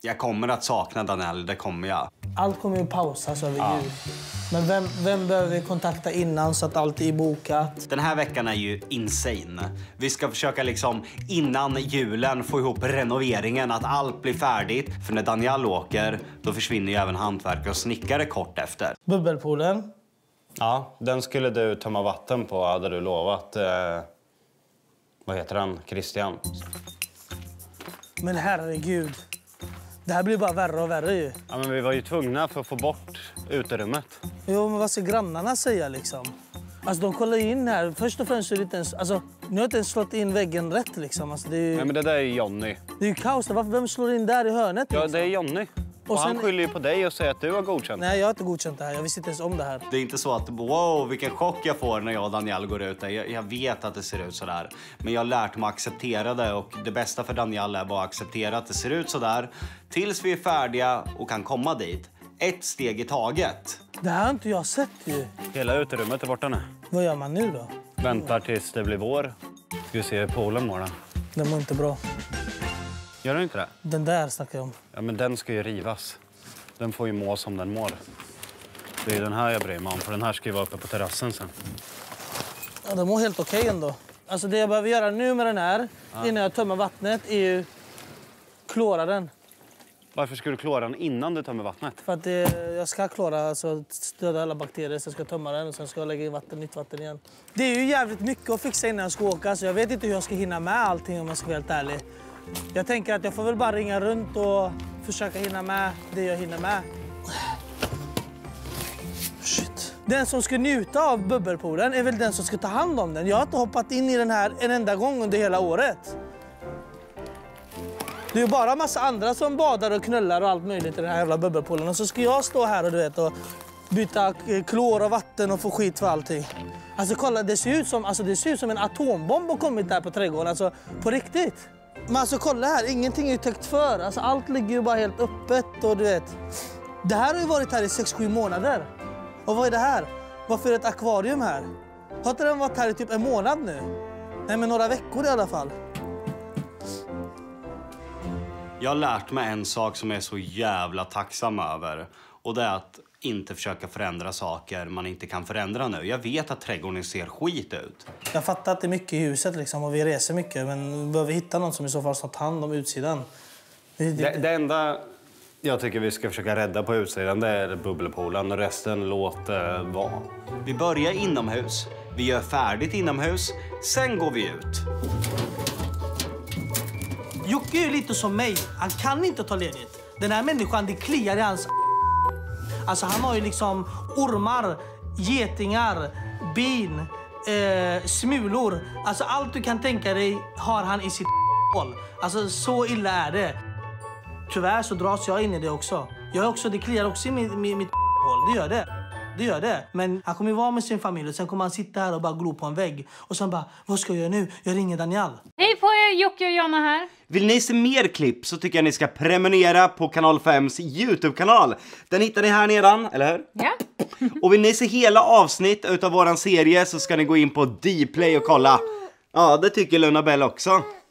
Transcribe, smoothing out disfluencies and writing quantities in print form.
Jag kommer att sakna Daniel, det kommer jag. Allt kommer ju pausas över jul. Men vem behöver vi kontakta innan så att allt är bokat? Den här veckan är ju insane. Vi ska försöka liksom innan julen få ihop renoveringen, att allt blir färdigt. För när Daniel åker, då försvinner ju även hantverkare och snickare kort efter. Bubbelpoolen. Ja, den skulle du tömma vatten på, hade du lovat. Vad heter han? Christian. Men herregud. Det här blir bara värre och värre ju. Ja, men vi var ju tvungna för att få bort uterummet. Jo, men vad ska grannarna säga liksom? Alltså de kollar in här. Först och främst är det inte ens... Alltså, nu har inte ens slått in väggen rätt liksom. Alltså, det är ju... Nej, men det där är Johnny. Det är ju kaos. Vem slår in där i hörnet? Ja, liksom? det är Johnny. Och sen... han skyller ju på dig och säger att du har godkänt. Nej, jag har inte godkänt det här. Jag visste inte ens om det här. Det är inte så att, wow, vilken chock jag får när jag och Daniel går ut där. Jag vet att det ser ut så där. Men jag har lärt mig att acceptera det. Och det bästa för Daniel är bara att acceptera att det ser ut så där. Tills vi är färdiga och kan komma dit. Ett steg i taget. Det här har inte jag sett ju. Hela uterummet är borta nu. Vad gör man nu då? Väntar tills det blir vår. Ska vi se hur poolen mår då? Den mår inte bra. Gör den inte det? Den där snackar jag om. Ja, men den ska ju rivas. Den får ju må som den mår. Det är den här jag bryr mig om, för den här ska ju vara uppe på terrassen sen. Ja, den mår helt okej ändå. Alltså det jag behöver göra nu med den här, innan jag tömmer vattnet, är ju klora den. Varför ska du klora den innan du tömmer vattnet? För att jag ska klora, alltså döda alla bakterier, sen ska jag tömma den och sen ska jag lägga in nytt vatten igen. Det är ju jävligt mycket att fixa innan jag ska åka, så jag vet inte hur jag ska hinna med allting om jag ska vara helt ärlig. Jag tänker att jag får väl bara ringa runt och försöka hinna med det jag hinner med. Shit. Den som ska njuta av bubbelpoolen är väl den som ska ta hand om den. Jag har inte hoppat in i den här en enda gång under hela året. Det är ju bara massa andra som badar och knullar och allt möjligt i den här jävla bubbelpoolen. Och så ska jag stå här och du vet och byta klor och vatten och få skit för allting. Alltså kolla, det ser ut som en atombomb har kommit där på trädgården. Alltså på riktigt. Men alltså kolla här, ingenting är ju täckt för. Alltså allt ligger ju bara helt öppet och du vet. Det här har ju varit här i 6-7 månader. Och vad är det här? Varför är det ett akvarium här? Har inte den varit här i typ en månad nu? Nej, men några veckor i alla fall. Jag har lärt mig en sak som jag är så jävla tacksam över. Och det är att inte försöka förändra saker man inte kan förändra nu. Jag vet att trädgården ser skit ut. Jag fattar att det är mycket i huset liksom och vi reser mycket. Men vi behöver hitta någon som i så fall tar hand om utsidan. Det enda jag tycker vi ska försöka rädda på utsidan, det är bubbelpoolen. Resten låter vara. Vi börjar inomhus. Vi gör färdigt inomhus. Sen går vi ut. Jocke är ju lite som mig. Han kan inte ta ledigt. Den här människan, det kliar i hans... Alltså han har ju liksom ormar, getingar, bin, smulor. Alltså allt du kan tänka dig har han i sitt håll. Alltså så illa är det. Tyvärr så dras jag in i det också. Det kliar också i mitt håll, det gör det. Det gör det. Men han kommer ju vara med sin familj och sen kommer han sitta här och bara glo på en vägg. Och sen bara, vad ska jag göra nu? Jag ringer Daniel. Hej på er, Jocke och Jonna här. Vill ni se mer klipp så tycker jag ni ska prenumerera på Kanal 5s YouTube-kanal. Den hittar ni här nedan, eller hur? Ja. Och vill ni se hela avsnitt utav våran serie så ska ni gå in på Dplay och kolla. Ja, det tycker Luna Bell också.